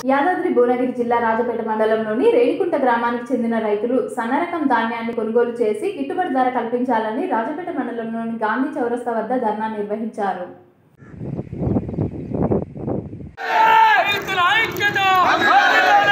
యాదాద్రి భువనగిరి జిల్లా రాజపేట మండలంలోని రేణికుంట గ్రామానికి చెందిన రైతులు సన్నరకం ధాన్యాన్ని కొనుగోలు చేసి గిట్టుబాటు ధర కల్పించాలని రాజపేట మండలంలోని గాంధీ చౌరస్తా వద్ద ధర్నా నిర్వహించారు. రైతుల ఐక్యత